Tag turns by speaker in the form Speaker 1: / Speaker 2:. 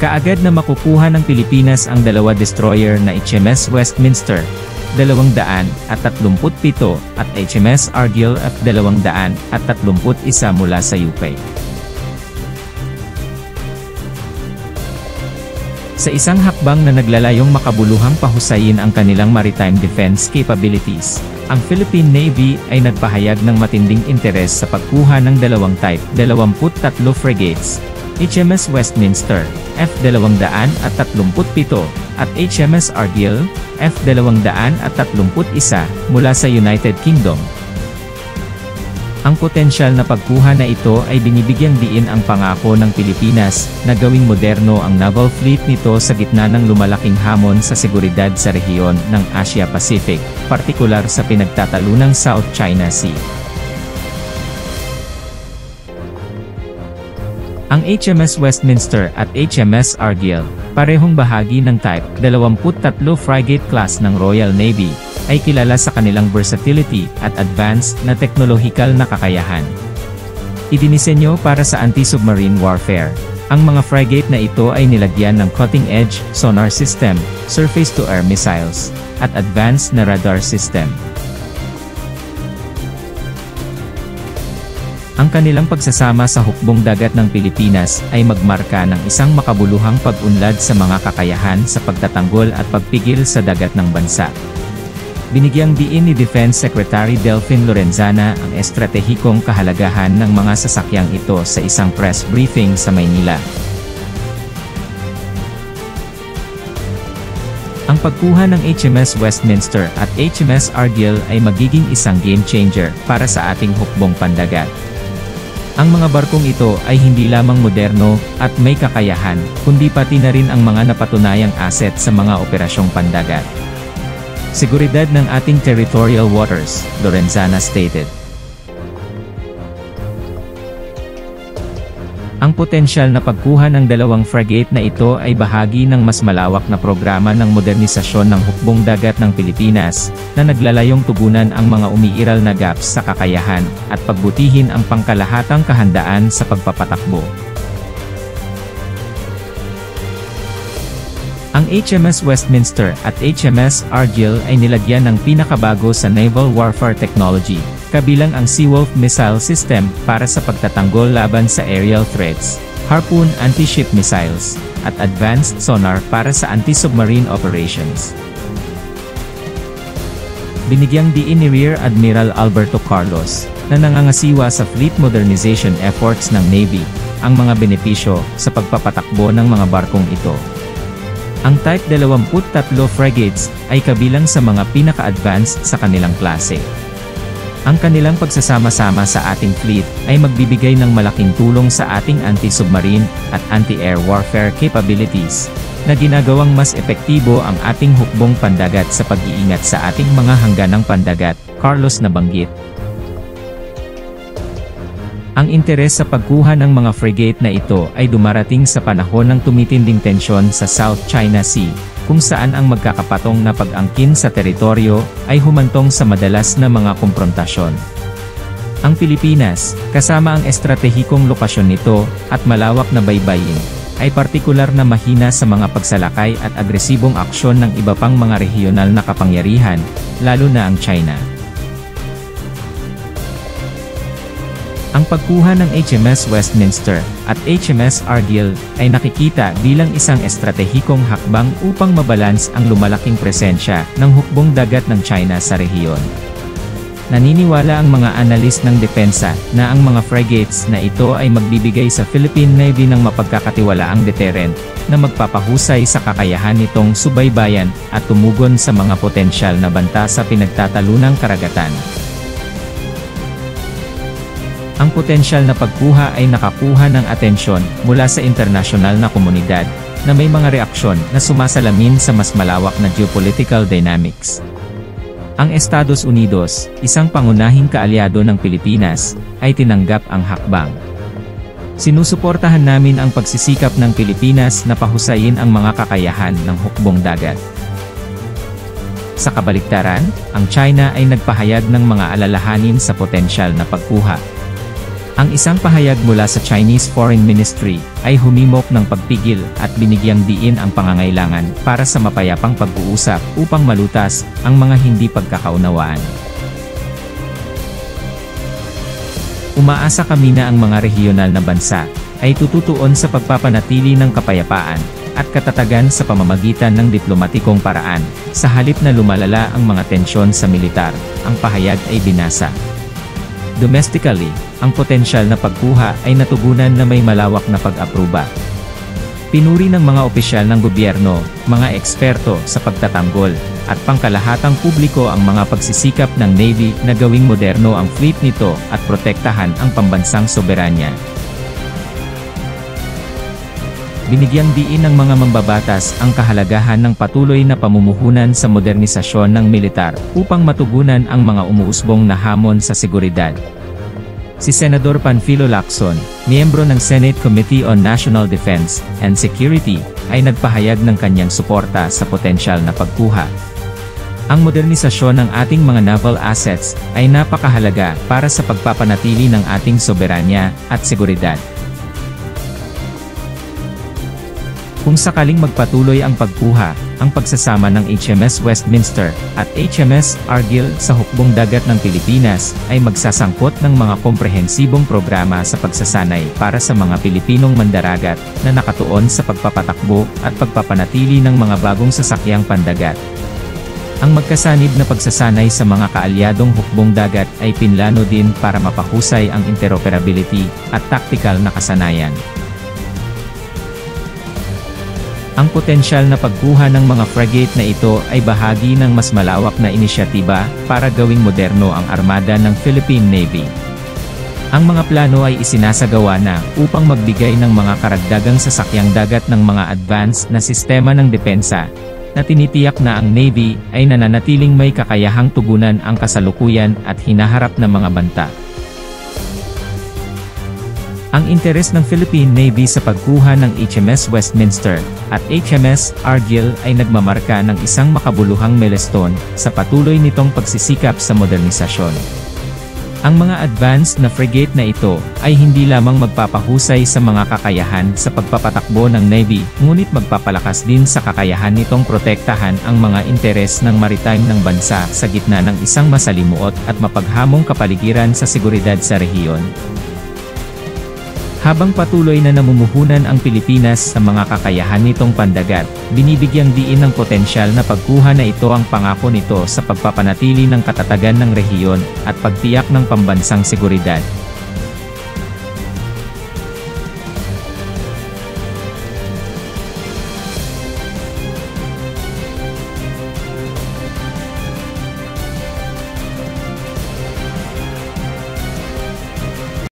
Speaker 1: Kaagad na makukuha ng Pilipinas ang dalawa destroyer na HMS Westminster, 237 at HMS Argyll F 231 mula sa UK. Sa isang hakbang na naglalayong makabuluhang pahusayin ang kanilang maritime defense capabilities, ang Philippine Navy ay nagpahayag ng matinding interes sa pagkuha ng dalawang Type 23 frigates, HMS Westminster, F 237 at HMS Argyll, F 231 mula sa United Kingdom. Ang potensyal na pagkuha na ito ay binibigyang diin ang pangako ng Pilipinas na gawing moderno ang naval fleet nito sa gitna ng lumalaking hamon sa seguridad sa rehiyon ng Asia-Pacific, partikular sa pinagtatalunang South China Sea. Ang HMS Westminster at HMS Argyll, parehong bahagi ng Type 23 frigate class ng Royal Navy, ay kilala sa kanilang versatility at advanced na teknolohikal na kakayahan. Idinisenyo para sa anti-submarine warfare. Ang mga frigate na ito ay nilagyan ng cutting-edge sonar system, surface-to-air missiles, at advanced na radar system. Ang kanilang pagsasama sa hukbong dagat ng Pilipinas ay magmarka ng isang makabuluhang pag-unlad sa mga kakayahan sa pagtatanggol at pagpigil sa dagat ng bansa. Binigyang diin ni Defense Secretary Delfin Lorenzana ang estratehikong kahalagahan ng mga sasakyang ito sa isang press briefing sa Maynila. Ang pagkuha ng HMS Westminster at HMS Argyll ay magiging isang game changer para sa ating hukbong pandagat. Ang mga barkong ito ay hindi lamang moderno at may kakayahan, kundi pati na rin ang mga napatunayang asset sa mga operasyong pandagat. Seguridad ng ating territorial waters, Lorenzana stated. Ang potensyal na pagkuha ng dalawang frigate na ito ay bahagi ng mas malawak na programa ng modernisasyon ng hukbong dagat ng Pilipinas, na naglalayong tugunan ang mga umiiral na gaps sa kakayahan, at pagbutihin ang pangkalahatang kahandaan sa pagpapatakbo. Ang HMS Westminster at HMS Argyll ay nilagyan ng pinakabago sa naval warfare technology, kabilang ang Seawolf missile system para sa pagtatanggol laban sa aerial threats, Harpoon anti-ship missiles, at advanced sonar para sa anti-submarine operations. Binigyang diin ni Rear Admiral Alberto Carlos, na nangangasiwa sa fleet modernization efforts ng Navy, ang mga benepisyo sa pagpapatakbo ng mga barkong ito. Ang Type 23 frigates ay kabilang sa mga pinaka-advanced sa kanilang klase. Ang kanilang pagsasama-sama sa ating fleet ay magbibigay ng malaking tulong sa ating anti-submarine at anti-air warfare capabilities, na ginagawang mas epektibo ang ating hukbong pandagat sa pag-iingat sa ating mga hangganang pandagat, Carlos nabanggit. Ang interes sa pagkuha ng mga frigate na ito ay dumarating sa panahon ng tumitinding tensyon sa South China Sea, kung saan ang magkakapatong na pag-angkin sa teritoryo ay humantong sa madalas na mga komprontasyon. Ang Pilipinas, kasama ang estratehikong lokasyon nito at malawak na baybayin, ay partikular na mahina sa mga pagsalakay at agresibong aksyon ng iba pang mga rehiyonal na kapangyarihan, lalo na ang China. Ang pagkuha ng HMS Westminster at HMS Argyll ay nakikita bilang isang estratehikong hakbang upang mabalans ang lumalaking presensya ng hukbong dagat ng China sa rehiyon. Naniniwala ang mga analis ng depensa na ang mga frigates na ito ay magbibigay sa Philippine Navy ng mapagkakatiwalaang deterrent na magpapahusay sa kakayahan nitong subaybayan at tumugon sa mga potensyal na banta sa pinagtatalunang karagatan. Ang potensyal na pagkuha ay nakakuha ng atensyon mula sa internasyonal na komunidad, na may mga reaksyon na sumasalamin sa mas malawak na geopolitical dynamics. Ang Estados Unidos, isang pangunahing kaalyado ng Pilipinas, ay tinanggap ang hakbang. Sinusuportahan namin ang pagsisikap ng Pilipinas na pahusayin ang mga kakayahan ng hukbong dagat. Sa kabaliktaran, ang China ay nagpahayag ng mga alalahanin sa potensyal na pagkuha. Ang isang pahayag mula sa Chinese Foreign Ministry ay humimok ng pagpigil at binigyang diin ang pangangailangan para sa mapayapang pag-uusap upang malutas ang mga hindi pagkakaunawaan. Umaasa kami na ang mga rehiyonal na bansa ay tututuon sa pagpapanatili ng kapayapaan at katatagan sa pamamagitan ng diplomatikong paraan, sa halip na lumalala ang mga tensyon sa militar, ang pahayag ay binasa. Domestically, ang potensyal na pagkuha ay natugunan na may malawak na pag-apruba. Pinuri ng mga opisyal ng gobyerno, mga eksperto sa pagtatanggol, at pangkalahatang publiko ang mga pagsisikap ng Navy na gawing moderno ang fleet nito at protektahan ang pambansang soberanya. Binigyang diin ng mga mambabatas ang kahalagahan ng patuloy na pamumuhunan sa modernisasyon ng militar upang matugunan ang mga umuusbong na hamon sa seguridad. Si Senador Panfilo Lacson, miyembro ng Senate Committee on National Defense and Security, ay nagpahayag ng kanyang suporta sa potensyal na pagkuha. Ang modernisasyon ng ating mga naval assets ay napakahalaga para sa pagpapanatili ng ating soberanya at seguridad. Kung sakaling magpatuloy ang pagkuha, ang pagsasama ng HMS Westminster at HMS Argyll sa hukbong dagat ng Pilipinas ay magsasangkot ng mga komprehensibong programa sa pagsasanay para sa mga Pilipinong mandaragat na nakatuon sa pagpapatakbo at pagpapanatili ng mga bagong sasakyang pandagat. Ang magkasanib na pagsasanay sa mga kaalyadong hukbong dagat ay pinlano din para mapahusay ang interoperability at tactical na kasanayan. Ang potensyal na pagkuha ng mga frigate na ito ay bahagi ng mas malawak na inisyatiba para gawing moderno ang armada ng Philippine Navy. Ang mga plano ay isinasagawa na upang magbigay ng mga karagdagang sasakyang dagat ng mga advanced na sistema ng depensa, na tinitiyak na ang Navy ay nananatiling may kakayahang tugunan ang kasalukuyan at hinaharap na mga banta. Ang interes ng Philippine Navy sa pagkuha ng HMS Westminster at HMS Argyll ay nagmamarka ng isang makabuluhang milestone sa patuloy nitong pagsisikap sa modernisasyon. Ang mga advanced na frigate na ito ay hindi lamang magpapahusay sa mga kakayahan sa pagpapatakbo ng Navy, ngunit magpapalakas din sa kakayahan nitong protektahan ang mga interes ng maritime ng bansa sa gitna ng isang masalimuot at mapaghamong kapaligiran sa seguridad sa rehiyon. Habang patuloy na namumuhunan ang Pilipinas sa mga kakayahan nitong pandagat, binibigyang diin ng potensyal na pagkuha na ito ang pangako nito sa pagpapanatili ng katatagan ng rehiyon at pagtiyak ng pambansang seguridad.